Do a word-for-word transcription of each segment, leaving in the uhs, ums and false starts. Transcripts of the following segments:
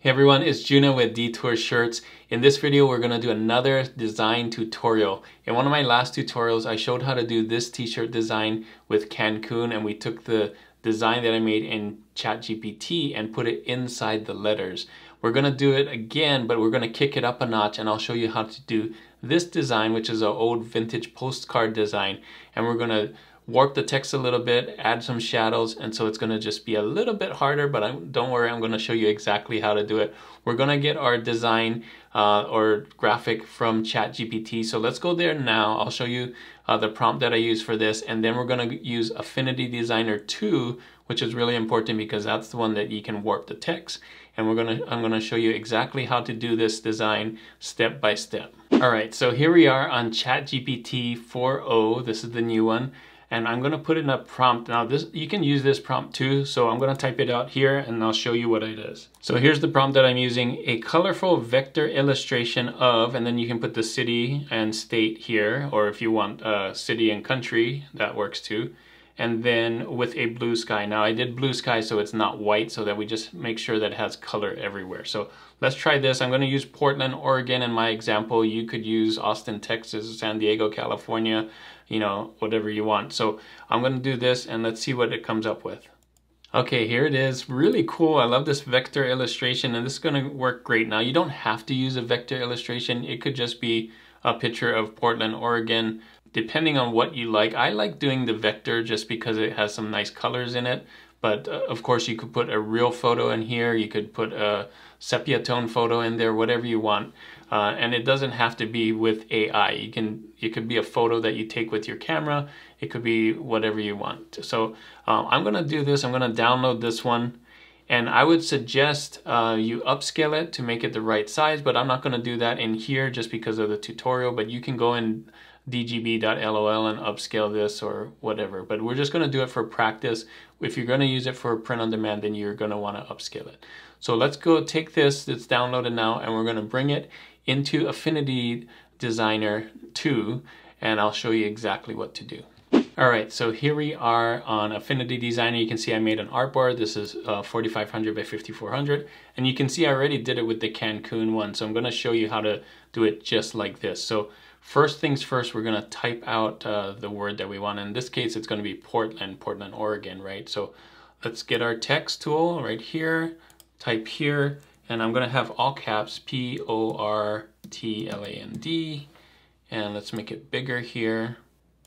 Hey everyone, it's Juna with Detour Shirts. In this video, we're gonna do another design tutorial. In one of my last tutorials, I showed how to do this t-shirt design with Cancun, and we took the design that I made in ChatGPT and put it inside the letters. We're gonna do it again, but we're gonna kick it up a notch, and I'll show you how to do this design, which is an old vintage postcard design, and we're gonna warp the text a little bit, add some shadows, and so it's gonna just be a little bit harder, but I'm, don't worry, I'm gonna show you exactly how to do it. We're gonna get our design uh, or graphic from ChatGPT, so let's go there now. I'll show you uh, the prompt that I use for this, and then we're gonna use Affinity Designer two, which is really important because that's the one that you can warp the text. And we're gonna, I'm gonna show you exactly how to do this design step by step. All right, so here we are on ChatGPT four point oh, this is the new one. And I'm gonna put in a prompt. Now this, you can use this prompt too, so I'm gonna type it out here and I'll show you what it is. So here's the prompt that I'm using: a colorful vector illustration of, and then you can put the city and state here, or if you want uh, city and country, that works too. And then with a blue sky. Now I did blue sky so it's not white, so that we just make sure that it has color everywhere. So let's try this. I'm gonna use Portland, Oregon in my example. You could use Austin, Texas, San Diego, California, you know, whatever you want. So I'm gonna do this and let's see what it comes up with. Okay, here it is. Really cool. I love this vector illustration, and this is gonna work great. Now you don't have to use a vector illustration. It could just be a picture of Portland, Oregon, depending on what you like. I like doing the vector just because it has some nice colors in it. But uh, of course you could put a real photo in here. You could put a sepia tone photo in there, whatever you want. Uh, and it doesn't have to be with A I. You can, it could be a photo that you take with your camera. It could be whatever you want. So uh, I'm gonna do this. I'm gonna download this one. And I would suggest uh, you upscale it to make it the right size, but I'm not gonna do that in here just because of the tutorial. But you can go in D G B dot L O L and upscale this or whatever. But we're just gonna do it for practice. If you're gonna use it for print on demand, then you're gonna wanna upscale it. So let's go take this that's downloaded now, and we're gonna bring it into Affinity Designer two, and I'll show you exactly what to do. All right, so here we are on Affinity Designer. You can see I made an artboard. This is uh, forty-five hundred by fifty-four hundred. And you can see I already did it with the Cancun one. So I'm gonna show you how to do it just like this. So first things first, we're gonna type out uh, the word that we want. In this case, it's gonna be Portland, Portland, Oregon, right? So let's get our text tool right here, type here, and I'm gonna have all caps, P O R T L A N D, and let's make it bigger here.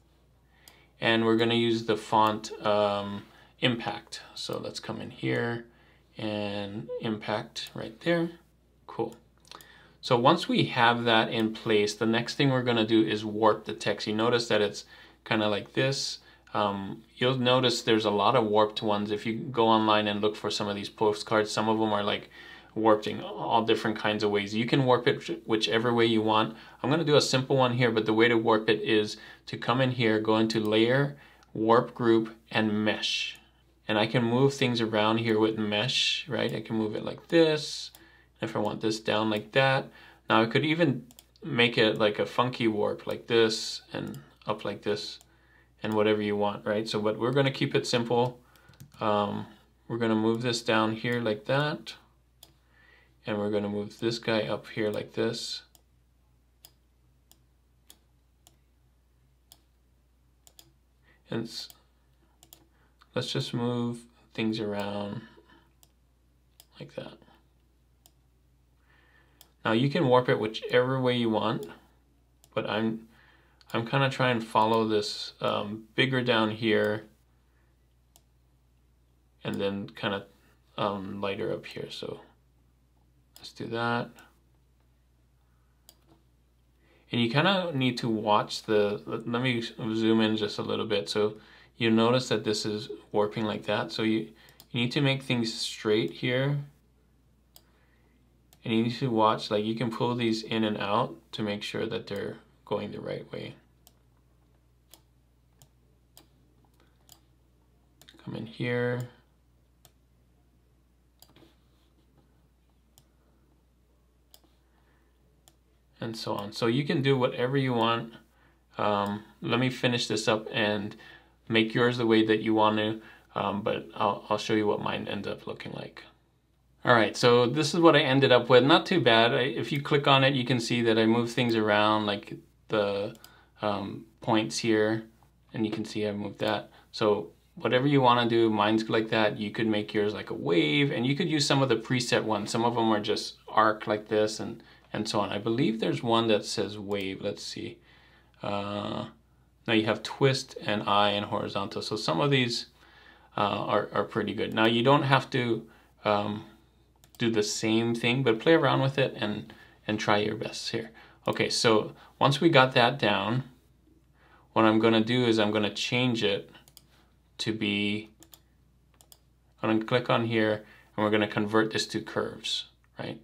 And we're gonna use the font um, Impact. So let's come in here and Impact right there. Cool. So once we have that in place, the next thing we're gonna do is warp the text. You notice that it's kind of like this. Um, you'll notice there's a lot of warped ones. If you go online and look for some of these postcards, some of them are like warped in all different kinds of ways. You can warp it whichever way you want. I'm going to do a simple one here, but the way to warp it is to come in here, go into Layer, Warp Group, and Mesh. And I can move things around here with Mesh, right? I can move it like this. If I want this down like that. Now I could even make it like a funky warp like this and up like this and whatever you want, right? So but we're going to keep it simple. Um, we're going to move this down here like that. And we're going to move this guy up here like this. And let's just move things around like that. Now you can warp it whichever way you want, but I'm I'm kind of trying to follow this um, bigger down here and then kind of um, lighter up here. So let's do that. And you kind of need to watch the, let me zoom in just a little bit. So you notice that this is warping like that. So you, you need to make things straight here. And you need to watch, like you can pull these in and out to make sure that they're going the right way. Come in here. And so on. So you can do whatever you want. Um, let me finish this up and make yours the way that you want to, um, but I'll, I'll show you what mine ends up looking like. All right, so this is what I ended up with. Not too bad. I, if you click on it, you can see that I moved things around, like the um, points here, and you can see I moved that. So whatever you want to do, mine's like that. You could make yours like a wave, and you could use some of the preset ones. Some of them are just arc like this, and, and so on. I believe there's one that says wave. Let's see. Uh, now you have twist and eye and horizontal. So some of these uh, are, are pretty good. Now you don't have to um, do the same thing, but play around with it and, and try your best here. Okay, so once we got that down, what I'm gonna do is I'm gonna change it to be, I'm gonna click on here and we're gonna convert this to curves, right?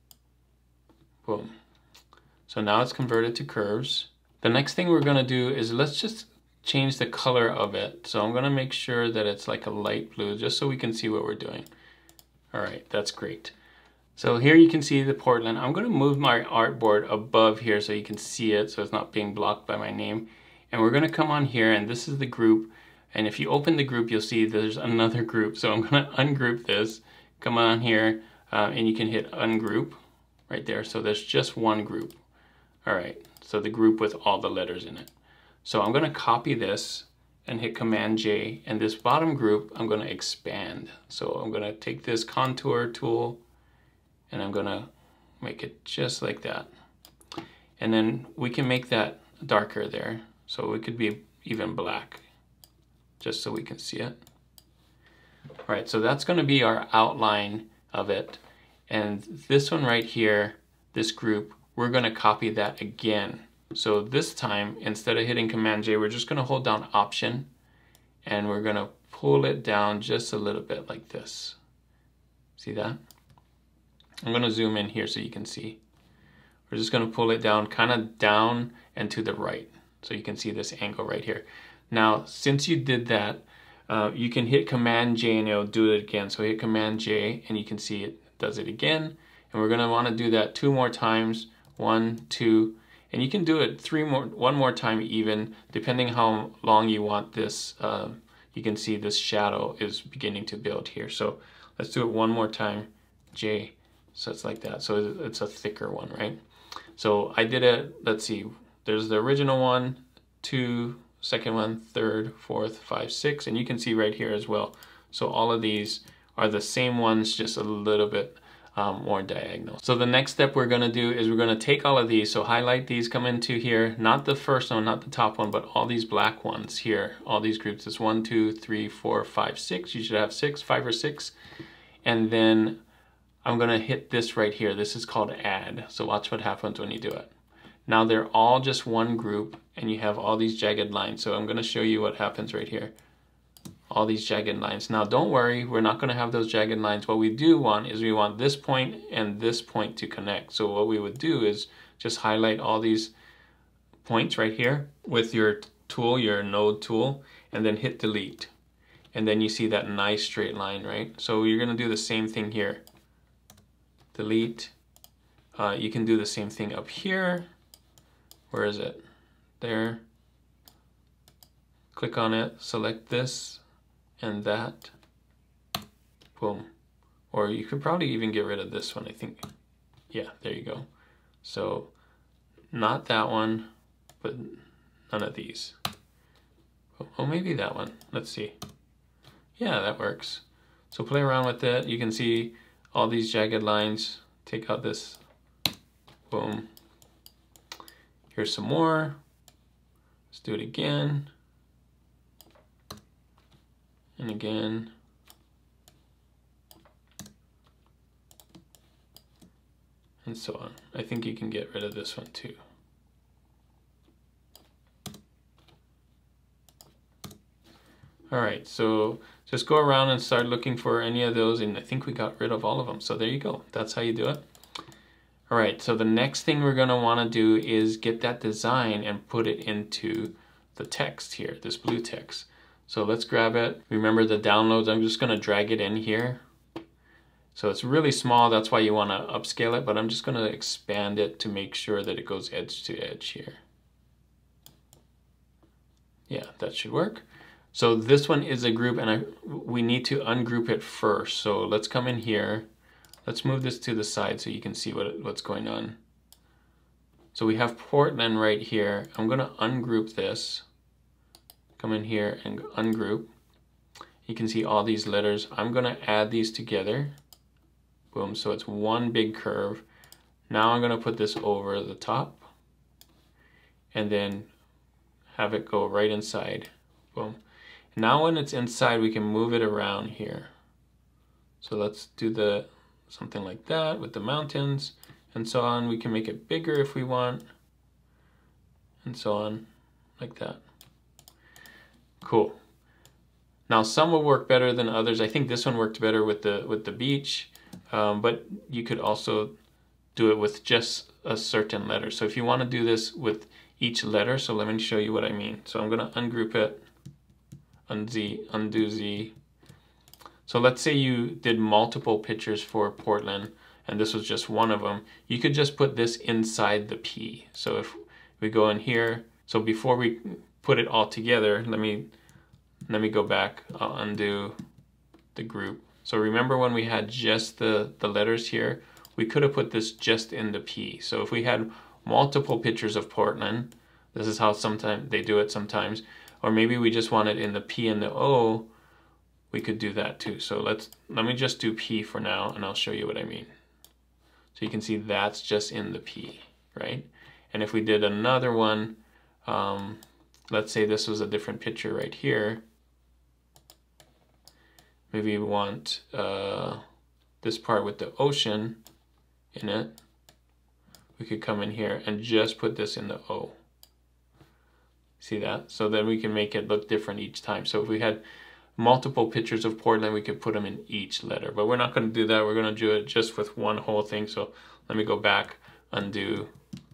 Boom. So now it's converted to curves. The next thing we're gonna do is let's just change the color of it. So I'm gonna make sure that it's like a light blue just so we can see what we're doing. All right, that's great. So here you can see the Portland. I'm gonna move my artboard above here so you can see it so it's not being blocked by my name. And we're gonna come on here and this is the group. And if you open the group, you'll see there's another group. So I'm gonna ungroup this, come on here, uh, and you can hit ungroup right there. So there's just one group. All right, so the group with all the letters in it. So I'm gonna copy this and hit Command J, and this bottom group I'm gonna expand. So I'm gonna take this contour tool and I'm gonna make it just like that. And then we can make that darker there. So it could be even black, just so we can see it. All right, so that's gonna be our outline of it. And this one right here, this group, we're gonna copy that again. So this time, instead of hitting Command J, we're just gonna hold down Option and we're gonna pull it down just a little bit like this. See that? I'm gonna zoom in here so you can see. We're just gonna pull it down, kind of down and to the right. So you can see this angle right here. Now, since you did that, uh, you can hit Command J and it'll do it again. So hit Command J and you can see it does it again. And we're gonna wanna do that two more times. One, two, and you can do it three more, one more time even, depending how long you want this. Uh, you can see this shadow is beginning to build here. So let's do it one more time, J. So it's like that. So it's a thicker one, right? So I did it, let's see, there's the original one, two, second one, third, fourth, five, six, and you can see right here as well. So all of these are the same ones, just a little bit um, more diagonal. So the next step we're gonna do is we're gonna take all of these, so highlight these, come into here, not the first one, not the top one, but all these black ones here, all these groups. It's one, two, three, four, five, six. You should have six, five or six. And then I'm gonna hit this right here. This is called add. So watch what happens when you do it. Now they're all just one group and you have all these jagged lines. So I'm gonna show you what happens right here. All these jagged lines. Now don't worry, we're not gonna have those jagged lines. What we do want is we want this point and this point to connect. So what we would do is just highlight all these points right here with your tool, your node tool, and then hit delete. And then you see that nice straight line, right? So you're gonna do the same thing here. Delete. Uh, you can do the same thing up here. Where is it? There. Click on it, select this and that. Boom. Or you could probably even get rid of this one, I think. Yeah, there you go. So not that one, but none of these. Oh, maybe that one. Let's see. Yeah, that works. So play around with it. You can see all these jagged lines. Take out this. Boom. Here's some more. Let's do it again. And again. And so on. I think you can get rid of this one too. All right, so just go around and start looking for any of those, and I think we got rid of all of them. So there you go. That's how you do it. All right, so the next thing we're gonna wanna do is get that design and put it into the text here, this blue text. So let's grab it. Remember the downloads, I'm just gonna drag it in here. So it's really small, that's why you wanna upscale it, but I'm just gonna expand it to make sure that it goes edge to edge here. Yeah, that should work. So this one is a group and I, we need to ungroup it first. So let's come in here, Let's move this to the side so you can see what, what's going on. So we have Portland right here. I'm gonna ungroup this. Come in here and ungroup. You can see all these letters. I'm gonna add these together. Boom, so it's one big curve. Now I'm gonna put this over the top and then have it go right inside. Boom. Now when it's inside, we can move it around here. So let's do the something like that with the mountains and so on. We can make it bigger if we want and so on, like that. Cool. Now some will work better than others. I think this one worked better with the with the beach, um, but you could also do it with just a certain letter. So if you want to do this with each letter, so let me show you what I mean. So I'm going to ungroup it, unz, undo Z. So let's say you did multiple pictures for Portland, and this was just one of them. You could just put this inside the P. So if we go in here, so before we put it all together, let me let me go back. I'll undo the group. So remember when we had just the the letters here, we could have put this just in the P. So if we had multiple pictures of Portland, this is how sometimes they do it sometimes, or maybe we just want it in the P and the O, we could do that too. So let's let me just do P for now, and I'll show you what I mean. So you can see that's just in the P, right? And if we did another one, um, let's say this was a different picture right here. Maybe we want uh, this part with the ocean in it. We could come in here and just put this in the O. See that? So then we can make it look different each time. So if we had multiple pictures of Portland, we could put them in each letter. But we're not going to do that. We're going to do it just with one whole thing. So let me go back, undo.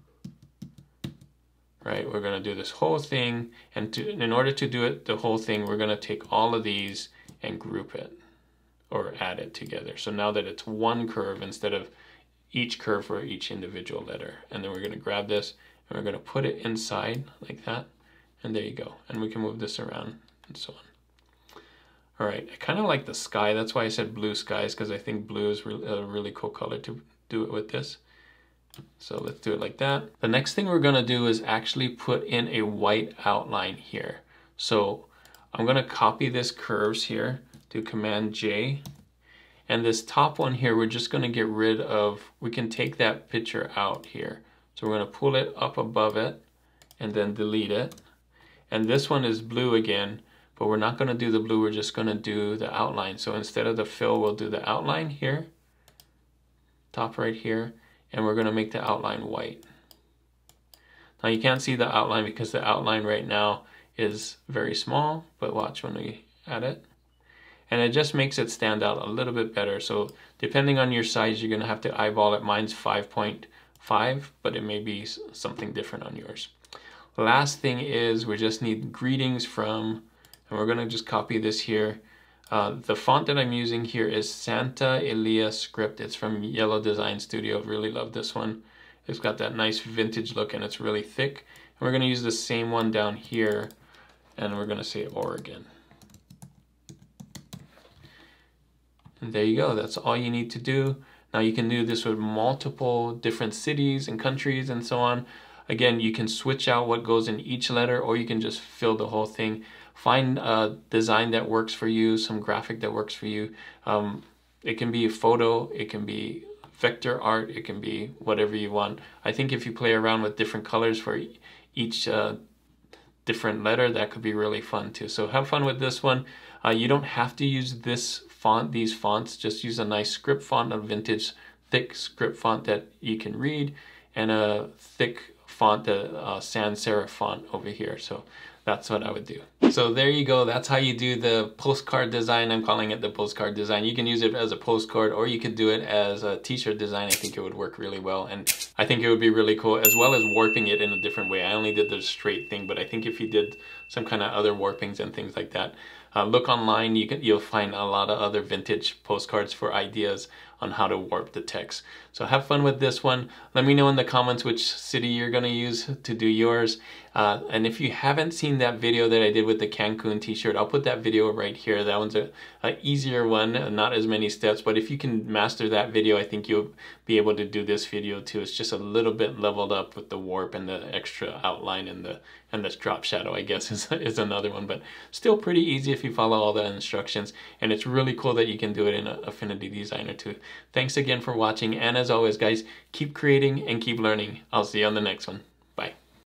Right, we're going to do this whole thing. And to, in order to do it, the whole thing, we're going to take all of these and group it or add it together. So now that it's one curve instead of each curve for each individual letter. And then we're going to grab this and we're going to put it inside like that. And there you go. And we can move this around and so on. All right, I kind of like the sky. That's why I said blue skies, because I think blue is re a really cool color to do it with this. So let's do it like that. The next thing we're going to do is actually put in a white outline here. So I'm going to copy this curves here, do Command J. And this top one here, we're just going to get rid of, we can take that picture out here. So we're going to pull it up above it and then delete it. And this one is blue again, but we're not going to do the blue, we're just going to do the outline. So instead of the fill, we'll do the outline here, top right here, and we're going to make the outline white. Now you can't see the outline because the outline right now is very small, but watch when we add it. And it just makes it stand out a little bit better. So depending on your size, you're going to have to eyeball it. Mine's five point five, but it may be something different on yours. Last thing is we just need greetings from, and we're going to just copy this here. Uh, the font that I'm using here is Santa Elia Script. It's from Yellow Design Studio. Really love this one. It's got that nice vintage look and it's really thick. And we're going to use the same one down here, and we're going to say Oregon. And there you go. That's all you need to do. Now you can do this with multiple different cities and countries and so on. Again, you can switch out what goes in each letter, or you can just fill the whole thing. Find a design that works for you, some graphic that works for you. Um, it can be a photo, it can be vector art, it can be whatever you want. I think if you play around with different colors for each uh, different letter, that could be really fun too. So have fun with this one. Uh, you don't have to use this font, these fonts. Just use a nice script font, a vintage thick script font that you can read, and a thick font, the uh, sans serif font over here. So that's what I would do. So there you go. That's how you do the postcard design. I'm calling it the postcard design. You can use it as a postcard, or you could do it as a t-shirt design. I think it would work really well. And I think it would be really cool, as well as warping it in a different way. I only did the straight thing, but I think if you did some kind of other warpings and things like that, uh, look online. You can, you'll find a lot of other vintage postcards for ideas on how to warp the text. So have fun with this one. Let me know in the comments which city you're gonna use to do yours. Uh, and if you haven't seen that video that I did with the Cancun t-shirt, I'll put that video right here. That one's a, a easier one, not as many steps, but if you can master that video, I think you'll be able to do this video too. It's just a little bit leveled up with the warp and the extra outline and the and this drop shadow, I guess, is, is another one, but still pretty easy if you follow all the instructions. And it's really cool that you can do it in Affinity Designer too. Thanks again for watching, and as always guys, keep creating and keep learning. I'll see you on the next one.